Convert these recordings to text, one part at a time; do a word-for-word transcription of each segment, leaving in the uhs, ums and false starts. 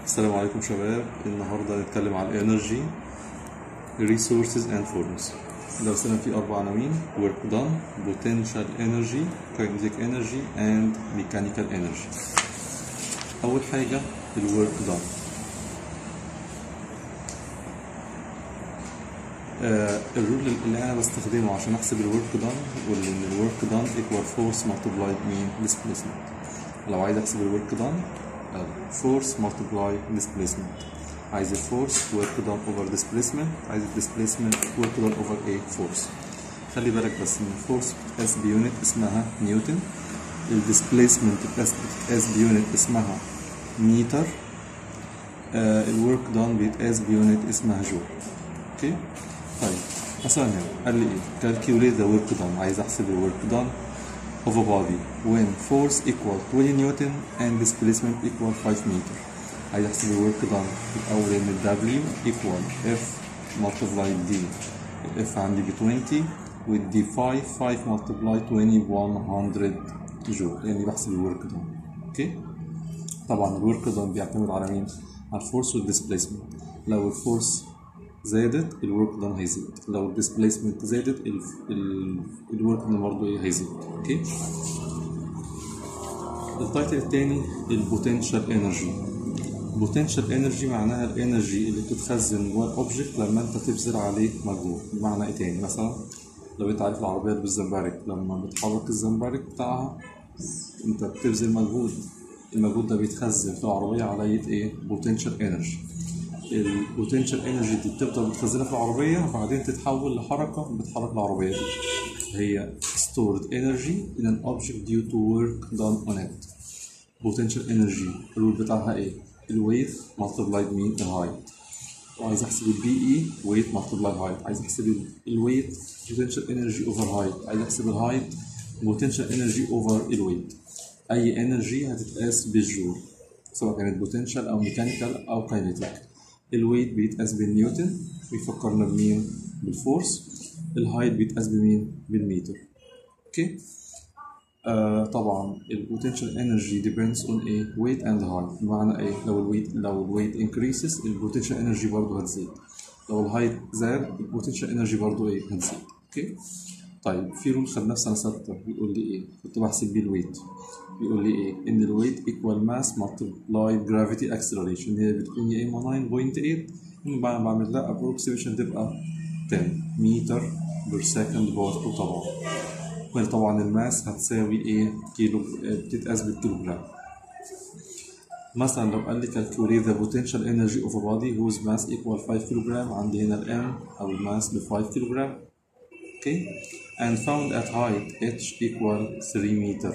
السلام عليكم شباب. النهارده هنتكلم على الانرجي resources and forms. درسنا فيه اربع عناوين: work done, potential energy, kinetic energy and mechanical energy. اول حاجه الورك done. آه الرول اللي انا بستخدمه عشان احسب الورك done واللي ان الورك done equal force multiplied mean displacement. لو عايز احسب الورك done force multiply displacement. عايز الفورس work done over displacement، عايز الديسبليسمنت work done over a force. خلي بالك بس ان الفورس بتتقاس بيونت اسمها نيوتن، الديسبليسمنت بتتقاس بيونت اسمها متر، آه الورك done بيتقاس بيونت اسمها جول. اوكي طيب مثلا هنا قال لي ايه؟ calculate the work done. عايز احسب الورك done of a body when force equal twenty newton and displacement equal five meter. عايز احسب الورك done الاول ان W equal F multiply D. F عندي ب twenty والدي five five multiply twenty ب one hundred جول، يعني بحسب الورك done. اوكي طبعا الورك done بيعتمد على مين؟ على الفورس والديسبليسمنت. لو الفورس زادت الورك دان هيزيد، لو الديسبليسمنت زادت الورك دان برضه ايه هيزيد. اوكي التايتل التاني البوتنشال انرجي. بوتنشال انرجي معناها الانرجي اللي بتتخزن جوه الاوبجكت لما انت تبذل عليه مجهود. بمعنى ايه تاني؟ مثلا لو انت عارف العربيه اللي بالزمبرك، لما بتحرك الزمبرك بتاعها انت بتبذل مجهود، المجهود ده بيتخزن في العربيه على ايه؟ بوتنشال انرجي. البوتنشال انرجي دي بتفضل متخزنه في العربيه وبعدين تتحول لحركه بتحرك العربيه دي. هي stored energy in an object due to work done on it. potential energy الرول بتاعها ايه؟ الويت multiplied mean الهايت. وعايز احسب البي اي ويت multiplied height. عايز احسب الويت potential energy over height. عايز احسب الهايت potential energy over الويت. اي energy هتتقاس بالجول سواء كانت potential او mechanical او kinetic. الويت بيتقاس بالنيوتن بيفكرنا بمين؟ بالفورس. الهايت بيتقاس بمين؟ بالمتر. اوكي آه طبعا البوتنشال انرجي depends on ايه؟ weight and height. بمعنى ايه؟ لو الويت لو الويت increases البوتنشال انرجي برضه هتزيد، لو الهايت زاد البوتنشال انرجي برضه ايه؟ هتزيد. اوكي طيب في رول خدناه في سنه سته بيقول لي ايه؟ كنت بحسب بيه الويت. بيقول لي ايه؟ ان الويت ايكوال ماس مالتبلاي جرافيتي اكسلريشن. هي بتكون يا اما تسعة فاصلة تمانية لما بعمل لها ابروكسيميشن تبقى عشرة متر بير سكند باور تو. طبعا طبعا الماس هتساوي ايه؟ كيلو، بتتقاس بالكيلوجرام. مثلا لو قال لي calculate the potential energy of a body whose mass equal five كيلوجرام، عندي هنا الام او الماس ب five كيلوجرام. اوكي and found at height h equal three meter.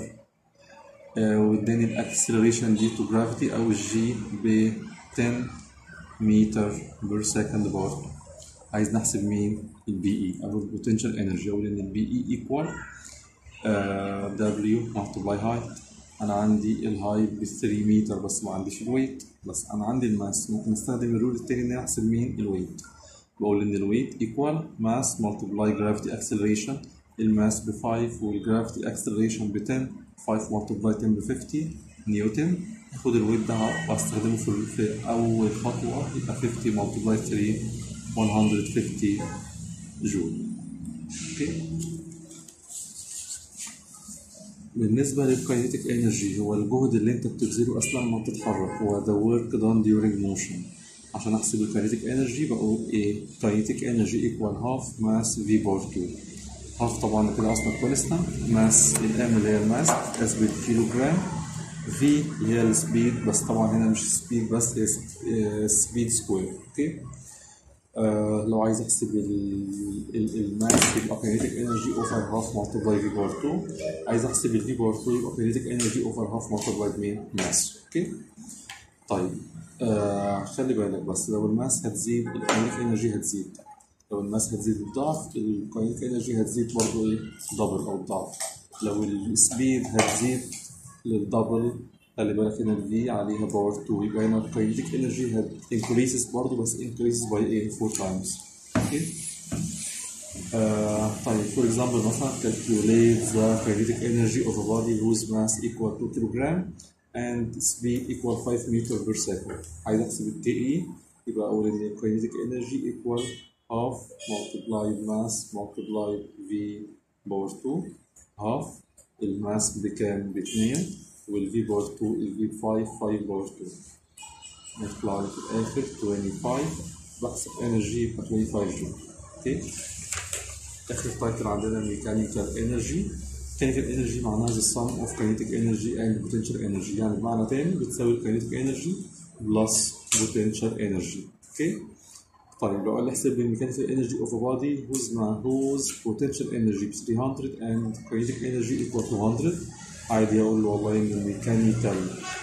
واداني الاكسلريشن دي تو جرافيتي او الجي ب ten متر بير سكند باور. عايز نحسب مين؟ البي اي او البوتنشال انرجي. اقول ان البي اي ايكوال دبليو مالتبلاي هايت. انا عندي الهايت ب three متر بس ما عنديش الويت، بس انا عندي الماس. ممكن استخدم الرول التاني ان انا احسب مين؟ الويت. بقول ان الويت ايكوال ماس مالتبلاي جرافيتي اكسلريشن. الماس ب five والجرافيتي اكسلريشن ب ten. five multiply ten ب fifty نيوتن. اخد الويت ده واستخدمه في, في اول خطوه يبقى fifty multiply three one hundred fifty جول. اوكي بالنسبه للكاينيتيك انرجي هو الجهد اللي انت بتبذله اصلا ما بتتحرك، هو the work done during motion. عشان احسب الكاينيتيك انرجي بقول ايه؟ كاينيتيك انرجي ايكوال هاف ماس في باور two. هاف طبعا كده اصلا كونستانت، ماس الام اللي هي الماس بتتقاس بالكيلوجرام، في اللي هي السبيد بس طبعا هنا مش سبيد بس هي سبيد سكوير. اوكي آه لو عايز احسب الماس يبقى كاينيتيك انرجي اوفر هاف مالتبلاي في باور two. عايز احسب الفي باور two يبقى كاينيتيك انرجي اوفر هاف مالتبلاي بمين؟ ماس. اوكي طيب آه خلي بالك بس لو الماس هتزيد الكاينيتيك انرجي هتزيد، لو الماس هتزيد الضعف الكاينيتيك انرجي هتزيد برضه ايه؟ دبل او الضعف. لو السبيد هتزيد للدبل خلي بالك ان الفي عليها باور two يبقى هنا الكاينيتيك انرجي هت increases برضه بس increases by ايه؟ four times. اوكي آه طيب for example مثلا calculate the kinetic energy of a body whose mass equal two كيلوجرام and speed equal five meter per second. عايز احسب ال كي يبقى اقول ان kinetic energy equal half multiplied mass multiplied v باور two half الماس بكام؟ باتنين وال v باور two ال v بخمسة خمسة باور two multiply في الاخر خمسة وعشرين بحسب energy يبقى خمسة وعشرين جول. اوكي اخر تايتل عندنا mechanical energy. mechanical energy معناها the sum of kinetic energy and potential energy، يعني بمعنى تاني بتساوي kinetic energy plus potential energy. اوكي طيب لو قال لي احسب لي mechanical energy of a body whose whose potential energy ب three hundred and kinetic energy equal to one hundred، عادي اقول له والله ان mechanical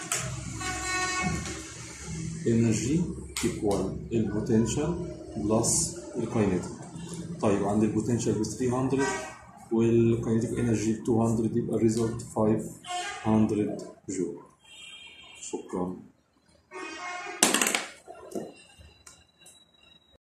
energy equal ال potential plus ال kinetic. طيب عند ال potential ب three hundred وال kinetic energy ب two hundred يبقى result five hundred جول. شكرا.